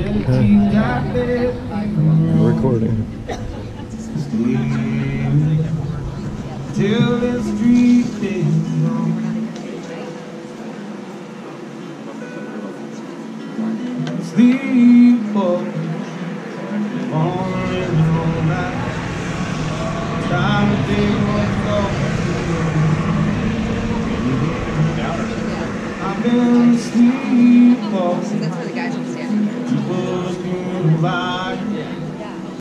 Recording. Till the street is gone. Sleep falling all night. Time to take what's gone. I've been sleepwalking. That's where the guys will stand. People's new life.